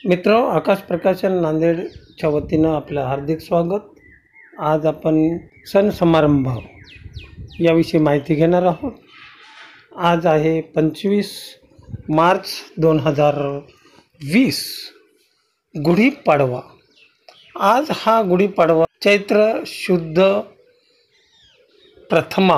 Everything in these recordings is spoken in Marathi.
मित्र आकाश प्रकाशन नांदेडच्या वतीनं आपलं हार्दिक स्वागत. आज आपण सण समारंभ याविषयी माहिती घेणार आहोत. आज आहे 25 मार्च 2020 गुढीपाडवा. आज हा गुढीपाडवा चैत्र शुद्ध प्रथमा.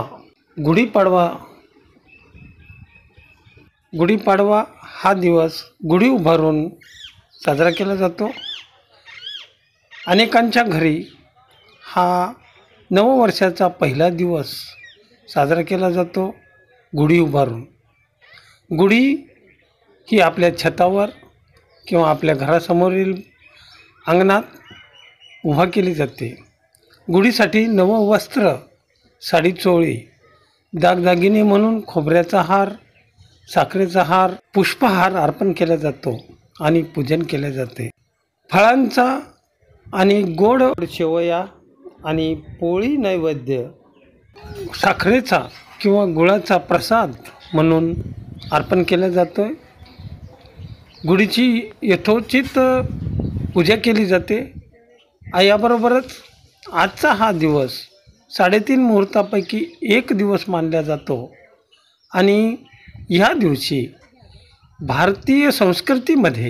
गुढीपाडवा हा दिवस गुढी उभारून साजरा केला जातो. अनेकांच्या घरी हा नववर्षाचा पहिला दिवस साजरा केला जातो गुढी उभारून. गुढी ही आपल्या छतावर किंवा आपल्या घरासमोरील अंगणात उभा केली जाते. गुढीसाठी नवं वस्त्र, साडी चोळी, दागदागिने म्हणून खोबऱ्याचा हार, साखरेचा हार, पुष्पहार अर्पण केला जातो आणि पूजन केले जाते. फळांचा आणि गोड शेवया आणि पोळी नैवेद्य, साखरेचा किंवा गुळाचा प्रसाद म्हणून अर्पण केला जातो. गुढीची यथोचित पूजा केली जाते. याबरोबरच आजचा हा दिवस 3.5 मुहूर्तापैकी एक दिवस मानला जातो आणि ह्या दिवशी भारतीय संस्कृतीमध्ये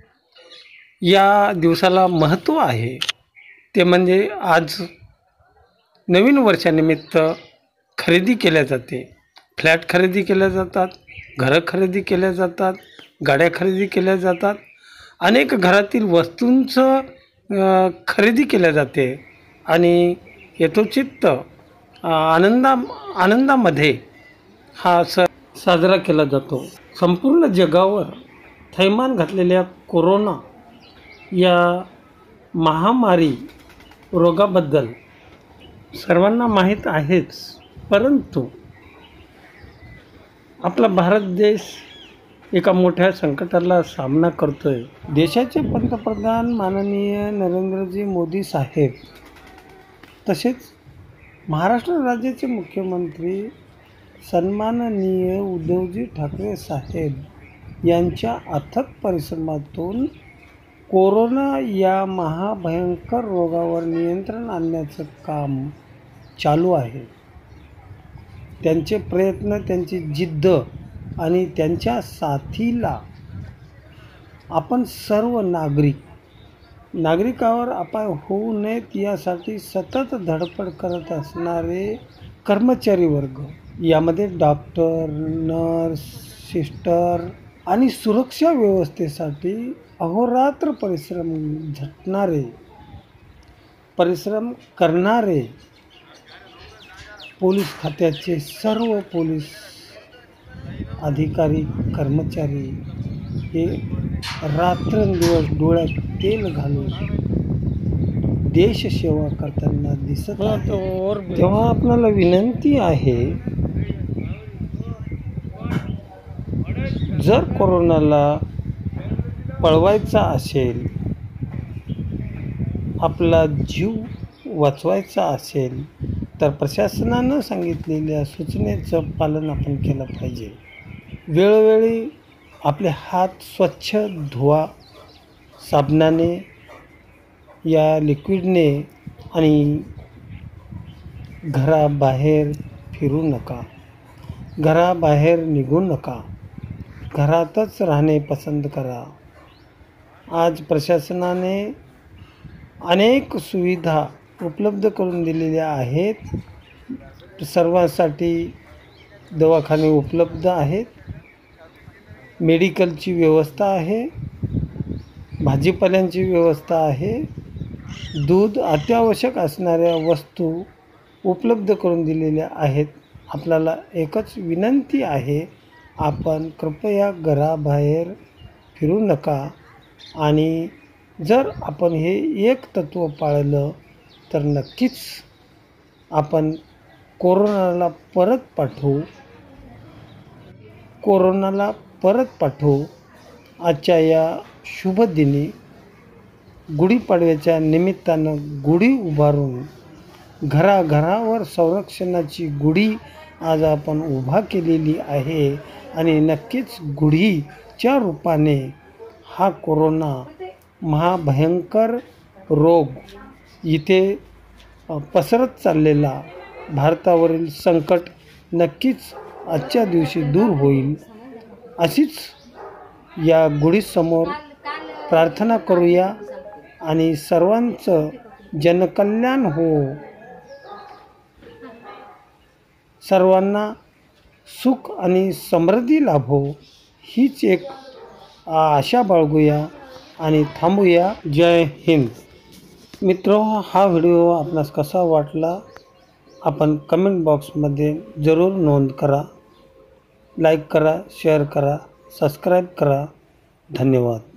या दिवसाला महत्त्व आहे. ते म्हणजे आज नवीन वर्षानिमित्त खरेदी केल्या जाते. फ्लॅट खरेदी केल्या जातात, घरं खरेदी केल्या जातात, गाड्या खरेदी केल्या जातात. अनेक घरातील वस्तूंचं खरेदी केल्या जाते आणि यथोचित आनंदामध्ये हा सण साजरा केला जातो. संपूर्ण जगावर थैमान घातलेल्या कोरोना या महामारी रोगाबद्दल सर्वांना माहीत आहेच, परंतु आपला भारत देश एका मोठ्या संकटाला सामना करतोय. देशाचे पंतप्रधान माननीय नरेंद्रजी मोदी साहेब, तसेच महाराष्ट्र राज्याचे मुख्यमंत्री सन्माननीय उद्धवजी ठाकरे साहेब यांच्या अथक परिश्रमातून कोरोना या महाभयंकर रोगावर नियंत्रण आणण्याचं काम चालू आहे. त्यांचे प्रयत्न, त्यांची जिद्द आणि त्यांच्या साथीला आपण सर्व नागरिकावर अपाय होऊ नयेत यासाठी सतत धडपड करत असणारे कर्मचारी वर्ग, यामध्ये डॉक्टर, नर्स, सिस्टर आणि सुरक्षा व्यवस्थेसाठी अहोरात्र परिश्रम करणारे पोलीस खात्याचे सर्व पोलीस अधिकारी, कर्मचारी हे रात्रंदिवस डोळ्यात तेल घालून देशसेवा करताना दिसत आहे. तेव्हा आपल्याला विनंती आहे, जर कोरोनाला पळवायचा असेल, आपला जीव वाचवायचा असेल, तर प्रशासनानं सांगितलेल्या सूचनेचं पालन आपण केलं पाहिजे. वेळोवेळी आपले हात स्वच्छ धुवा साबणाने या लिक्विडने आणि घराबाहेर फिरू नका, घराबाहेर निघू नका, घरातच राहणे पसंत करा. आज प्रशासनाने अनेक सुविधा उपलब्ध करून दिलेल्या आहेत. सर्वांसाठी दवाखाने उपलब्ध आहेत, मेडिकलची व्यवस्था आहे, भाजीपाल्यांची व्यवस्था आहे, दूध, अत्यावश्यक असणाऱ्या वस्तू उपलब्ध करून दिलेल्या आहेत. आपल्याला एकच विनंती आहे, आपण कृपया घराबाहेर फिरू नका आणि जर आपण हे एक तत्त्व पाळलं तर नक्कीच आपण कोरोनाला परत पाठवू. आजच्या या शुभ दिनी गुढीपाडव्याच्या निमित्तानं गुढी उभारून घराघरावर संरक्षणाची गुढी आज आपण उभा केलेली आहे आणि नक्कीच गुढीच्या रूपाने हा कोरोना महाभयंकर रोग इथे पसरत चाललेला भारतावरील संकट नक्कीच आजच्या दिवशी दूर होईल, अशीच या गुढीसमोर प्रार्थना करूया आणि सर्वांचं जनकल्याण हो, सर्वांना सुख आणि समृद्धी लाभो, हीच एक आशा बाळगूया आणि थांबूया. जय हिंद. मित्रो, हा व्हिडिओ आपणास कसा वाटला आपण कमेंट बॉक्समध्ये जरूर नोंद करा. लाईक करा, शेअर करा, सबस्क्राईब करा. धन्यवाद.